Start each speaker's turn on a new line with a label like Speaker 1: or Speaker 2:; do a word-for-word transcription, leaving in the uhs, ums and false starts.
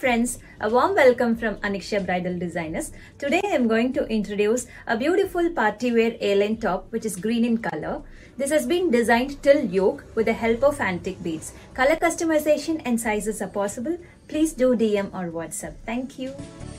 Speaker 1: friends, a warm welcome from Aniksha Bridal Designers. Today I am going to introduce a beautiful party wear A-line top which is green in color. This has been designed till yoke with the help of antique beads. Color customization and sizes are possible. Please do D M or WhatsApp. Thank you.